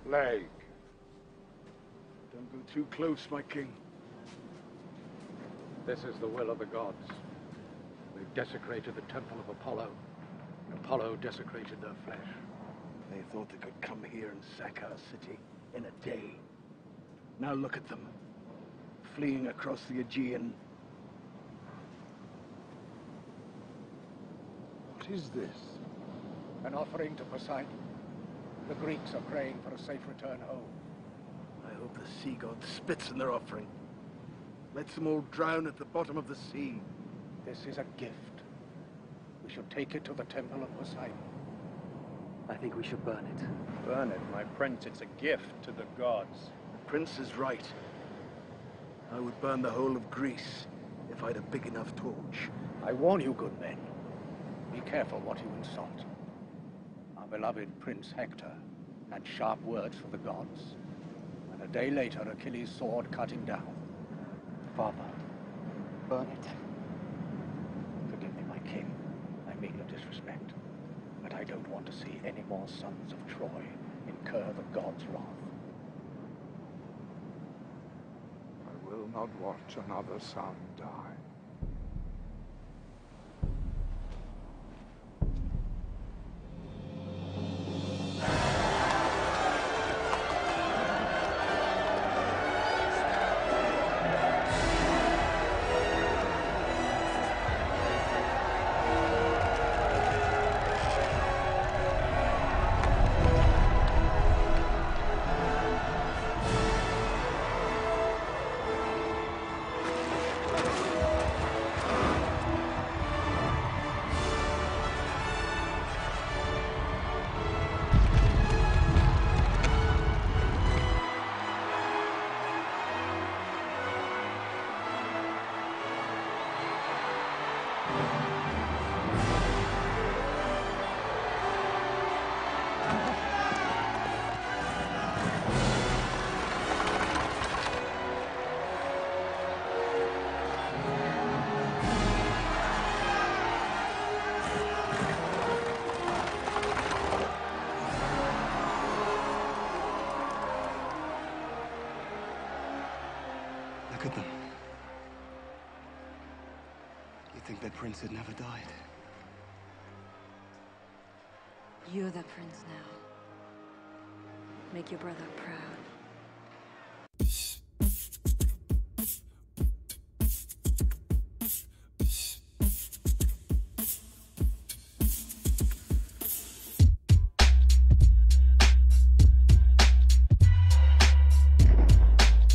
plague. Don't go too close, my king. This is the will of the gods. They've desecrated the temple of Apollo. Apollo desecrated their flesh. They thought they could come here and sack our city in a day. Now look at them, fleeing across the Aegean. What is this? An offering to Poseidon. The Greeks are praying for a safe return home. I hope the sea god spits in their offering. Lets them all drown at the bottom of the sea. This is a gift. We should take it to the temple of Poseidon. I think we should burn it. Burn it, my prince. It's a gift to the gods. The prince is right. I would burn the whole of Greece if I had a big enough torch. I warn you, good men. Be careful what you insult. Our beloved Prince Hector had sharp words for the gods. And a day later, Achilles' sword cut him down. Father, burn it. Forgive me, my king. I mean no disrespect. But I don't want to see any more sons of Troy incur the gods' wrath. I will not watch another son die. Look at them. You'd think that prince had never died. You're the prince now. Make your brother proud.